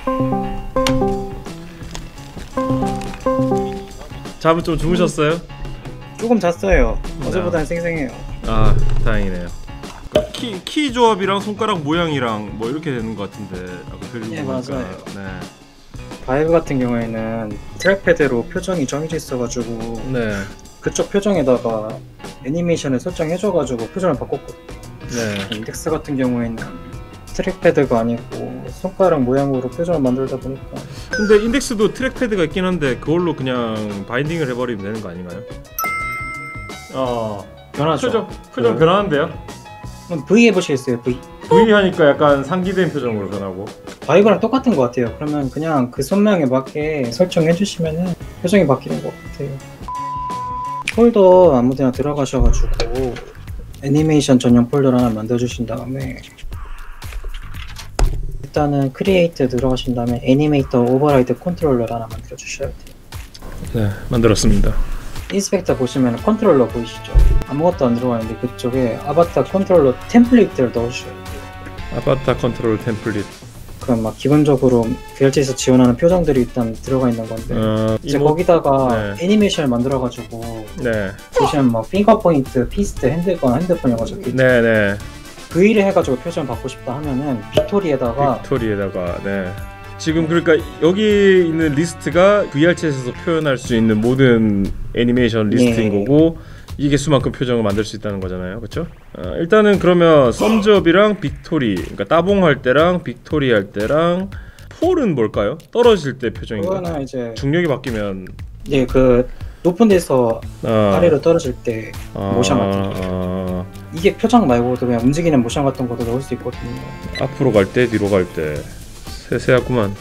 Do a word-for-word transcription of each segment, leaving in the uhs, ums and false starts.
잠은 좀 주무셨어요? 조금 잤어요. 어제보다는 쌩쌩해요. 아, 다행이네요. 키, 키 조합이랑 손가락 모양이랑 뭐 이렇게 되는 것 같은데 아까 그리고 네, 보니까. 맞아요. 네. 바이브 같은 경우에는 트랙패드로 표정이 정해져 있어가지고 네. 그쪽 표정에다가 애니메이션을 설정해줘가지고 표정을 바꿨거든요. 네. 인덱스 같은 경우에는 트랙패드가 아니고 손가락 모양으로 표정을 만들다 보니까. 근데 인덱스도 트랙패드가 있긴 한데 그걸로 그냥 바인딩을 해버리면 되는 거 아닌가요? 어. 변하죠. 표정, 표정 그- 변하는데요? 그럼 V 해보시겠어요? V? V 하니까 약간 상기된 표정으로 변하고. 바이브랑 똑같은 것 같아요. 그러면 그냥 그 손모양에 맞게 설정해주시면은 표정이 바뀌는 것 같아요. 폴더 아무데나 들어가셔가지고 애니메이션 전용 폴더를 하나 만들어주신 다음에 일단은 크리에이트 들어가신 다음에 애니메이터 오버라이드 컨트롤러를 하나 만들어 주셔야 돼요. 네, 만들었습니다. 인스펙터 보시면 컨트롤러 보이시죠? 아무것도 안 들어가 있는데 그쪽에 아바타 컨트롤러 템플릿을 넣어주셔야 돼요. 아바타 컨트롤 템플릿. 그럼 막 기본적으로 브이알씨에서 지원하는 표정들이 일단 들어가 있는 건데 어, 이제 이모- 거기다가 네. 애니메이션을 만들어가지고 네, 보시면 뭐 핑거 포인트, 피스트, 핸드건, 핸드폰 이런 거 적혀있죠. 네, 네. V를 해가지고 표정 받고 싶다 하면은 빅토리에다가 빅토리에다가 네. 지금 그러니까 여기 있는 리스트가 브이알챗에서 표현할 수 있는 모든 애니메이션 리스트인 네. 거고 이게 수만큼 표정을 만들 수 있다는 거잖아요, 그렇죠? 어, 일단은 그러면 썸즈업이랑 빅토리, 그러니까 따봉할 때랑 빅토리 할 때랑 폴은 뭘까요? 떨어질 때 표정인가요? 그거는 이제 중력이 바뀌면 예, 그 높은 데서 어, 아래로 떨어질 때 어, 모션 같은 거. 어, 이게 표정 말고도 그냥 움직이는 모션 같은 것도 넣을 수 있거든요. 앞으로 갈 때, 뒤로 갈 때 세세하구만.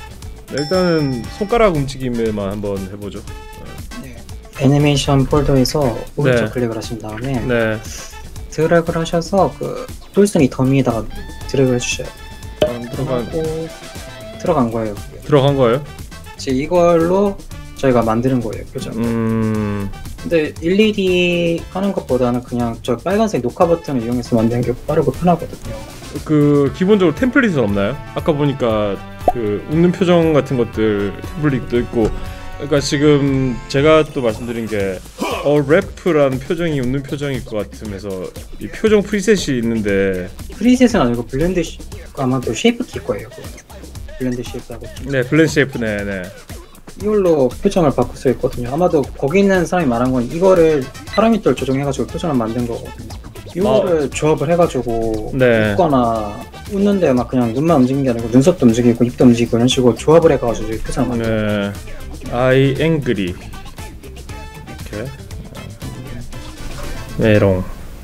일단은 손가락 움직임에만 한번 해보죠. 네. 애니메이션 폴더에서 오른쪽 네. 클릭을 하신 다음에 네. 드래그를 하셔서 그 똘순이 더미에다가 드래그를 해주셔요. 안 들어간 하고 들어간 거예요. 그게. 들어간 거예요? 이제 이걸로 저희가 만드는 거예요, 표정. 음. 근데 일일이 하는 것보다는 그냥 저 빨간색 녹화 버튼을 이용해서 만드는 게 빠르고 편하거든요. 그 기본적으로 템플릿은 없나요? 아까 보니까 그 웃는 표정 같은 것들 템플릿도 있고. 그러니까 지금 제가 또 말씀드린 게 어 래프라는 표정이 웃는 표정일 것 같으면서 이 표정 프리셋이 있는데 프리셋은 아니고 블렌드 시... 아마도 쉐이프 킬 거예요. 그거. 블렌드 쉐이프라고. 네 블렌드 쉐이프 네네 이걸로 표정을 바꿀 수 있거든요. 아마도 거기 있는 사람이 말한 건 이거를 파라미터를 조정해가지고 표정을 만든 거거든요. 이거를 조합을 해가지고 네. 웃거나 웃는데 막 그냥 눈만 움직이는 게 아니고 눈썹도 움직이고 입도 움직이고 이런 식으로 조합을 해가지고 표정을 만든 거예요. 네. I angry 이렇게 메롱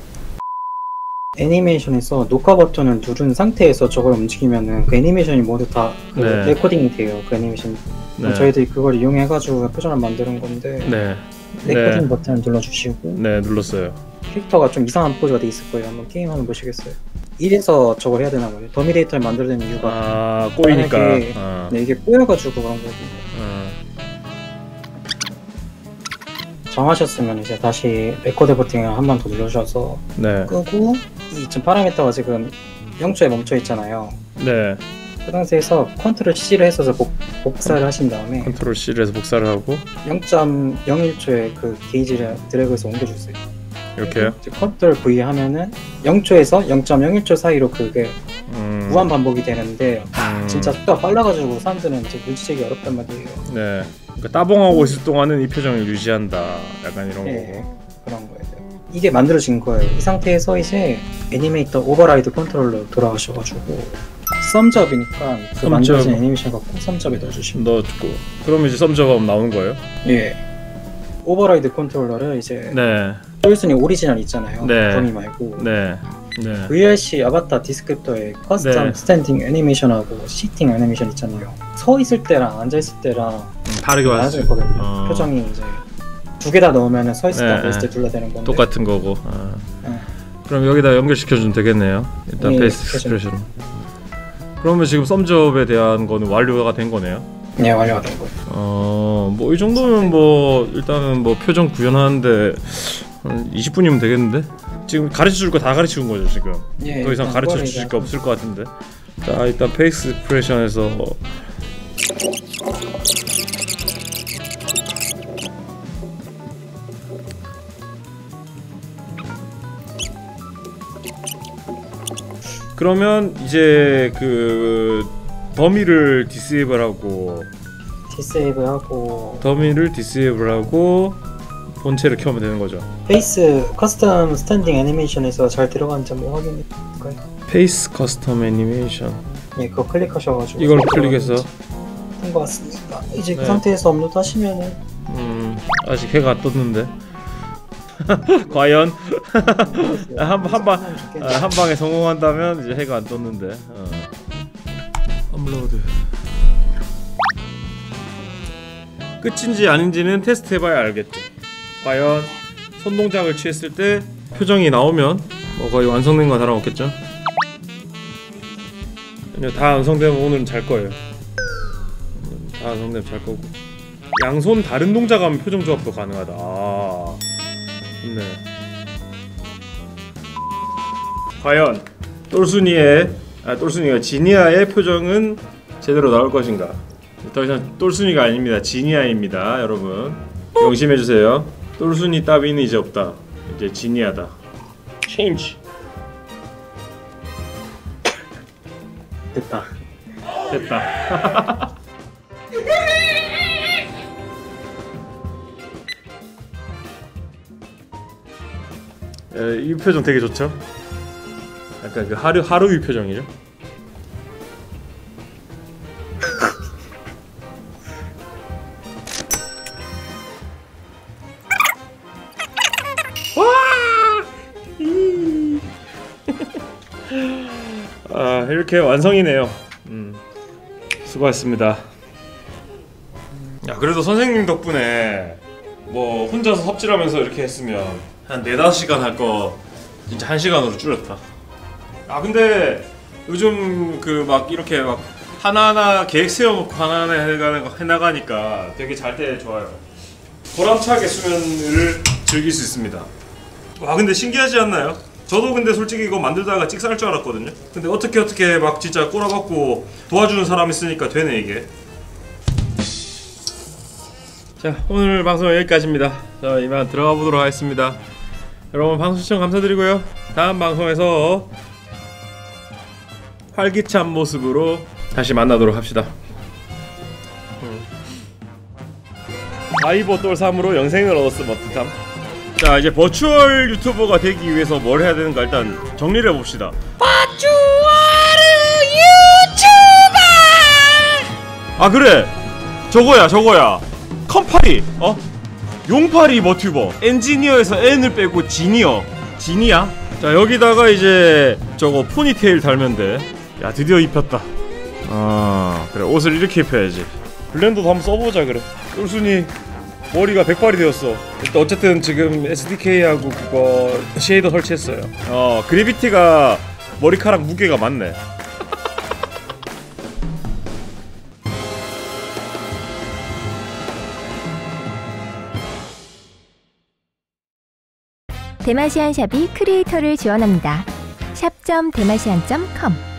애니메이션에서 녹화 버튼을 누른 상태에서 저걸 움직이면은 그 애니메이션이 모두 다 그 네. 레코딩이 돼요. 그 애니메이션. 네. 저희들이 그걸 이용해가지고 표정을 만드는 건데 네. 레코딩 네. 버튼을 눌러주시고 네 눌렀어요. 캐릭터가 좀 이상한 포즈가 돼 있을 거예요. 한번 게임 한번 보시겠어요? 이래서 저걸 해야 되나 봐요. 더미데이터를 만들어낸 이유가 아 꼬이니까. 만약에- 아. 네, 이게 꼬여가지고 그런 거거든요. 아. 정하셨으면 이제 다시 레코드 버튼을 한 번 더 눌러주셔서 네. 끄고 이 지금 파라미터가 지금 영 초에 멈춰 있잖아요. 네. 그 상태에서 컨트롤 C를 해서 복, 복사를 하신 다음에 컨트롤 C를 해서 복사를 하고 영 점 영일 초에 그 게이지를 드래그해서 옮겨주세요. 이렇게요. 이제 컨트롤 V 하면은 영 초에서 영 점 영일 초 사이로 그게 음. 무한 반복이 되는데 음. 진짜 속도가 빨라가지고 사람들은 이제 눈치채기 어렵단 말이에요. 네. 그러니까 따봉하고 있을 동안은 이 표정을 유지한다. 약간 이런 네, 거고. 그런 거예요. 이게 만들어진 거예요. 이 상태에서 이제 애니메이터 오버라이드 컨트롤러 돌아가셔가지고 썸즈업이니까 그 썸즈업. 만들어진 애니메이션 갖고 썸즈업에 넣어주시면 넣어주고. 그러면 이제 썸저가 나오는 거예요? 예. 오버라이드 컨트롤러를 이제 네. 똘순이 오리지널 있잖아요. 네. 더미 말고 네. 네. 브이알씨 아바타 디스크립터에 커스텀 네. 스탠딩 애니메이션하고 시팅 애니메이션 있잖아요. 서 있을 때랑 앉아 있을 때랑 음, 다르게 나눠져 왔어요. 있거든요. 어. 표정이 이제 두 개 다 넣으면 서 있을 때 네, 앉아 있을 때 네. 둘 다 되는 건데 똑같은 거고. 아. 네. 그럼 여기다 연결시켜주면 되겠네요. 일단 예, 페이스 그렇죠. 익스프레션. 그러면 지금 썸접에 대한 거는 완료가 된 거네요. 네, 완료가 된 거예요. 어, 뭐 이 정도면 뭐 일단은 뭐 표정 구현하는데 한 이십 분이면 되겠는데? 지금 가르쳐 줄 거 다 가르쳐 준 거죠, 지금. 예, 더 이상 일단 가르쳐 그거를 주실 이제 거 없을 것 같은데. 자, 일단 페이스 익스프레션에서 그러면 이제 그 더미를 디세이블하고 디세이블하고 더미를 디세이블하고 본체를 켜면 되는 거죠. 페이스 커스텀 스탠딩 애니메이션에서 잘 들어가는지 한번 확인해 볼까요? 페이스 커스텀 애니메이션. 네, 그거 클릭하셔가지고 이걸 클릭해서 된 것 같습니다. 이제 그 네. 상태에서 업로드 하시면은 음 아직 해가 안 떴는데 과연 한한방 한 방에 성공한다면 이제 해가 안 떴는데 어. 업로드 끝인지 아닌지는 테스트 해봐야 알겠죠. 과연 손동작을 취했을 때 표정이 나오면 뭐 거의 완성된 거 다름없겠죠. 아니요, 다 완성되면 오늘은 잘 거예요. 다 완성되면 잘 거고. 양손 다른 동작하면 표정 조합도 가능하다. 아, 좋네. 과연 똘순이의 아 똘순이가 지니아의 표정은 제대로 나올 것인가? 더 이상 똘순이가 아닙니다. 지니아입니다, 여러분. 명심해 주세요. 똘순이 따위는 이제 없다. 이제 지니아다. 체인지. 됐다. 됐다. 에, 이 표정 되게 좋죠? 약간 그 하루 하루이 표정이죠. 아 이렇게 완성이네요. 음, 수고하셨습니다. 야 그래도 선생님 덕분에 뭐 혼자서 섭질하면서 이렇게 했으면 한 네다섯 시간 할 거 진짜 한 시간으로 줄였다. 아 근데 요즘 그 막 이렇게 막 하나하나 계획 세워놓고 하나하나 해가는 거 해나가니까 되게 잘 때 좋아요. 보람차게 수면을 즐길 수 있습니다. 와 근데 신기하지 않나요? 저도 근데 솔직히 이거 만들다가 찍살 줄 알았거든요. 근데 어떻게 어떻게 막 진짜 꼬라박고 도와주는 사람 있으니까 되네 이게. 자 오늘 방송은 여기까지입니다. 자 이만 들어가 보도록 하겠습니다. 여러분 방송 시청 감사드리고요. 다음 방송에서 활기찬 모습으로 다시 만나도록 합시다. 아이보 똘삼으로 영생을 얻었음 어떡함? 자 이제 버추얼 유튜버가 되기 위해서 뭘 해야 되는가 일단 정리를 해봅시다. 버추얼 유튜버! 아 그래! 저거야 저거야 컴파리! 어? 용파리 버튜버 엔지니어에서 N을 빼고 지니어 지니야? 자 여기다가 이제 저거 포니테일 달면 돼. 야 드디어 입혔다. 아 그래 옷을 이렇게 입혀야지. 블렌더도 한번 써보자 그래. 똘순이 머리가 백발이 되었어. 일단 어쨌든 지금 에스디케이하고 그거 쉐이더 설치했어요. 어 그래비티가 머리카락 무게가 많네. 데마시안 샵이 크리에이터를 지원합니다. 샵 점 데마시안 점 컴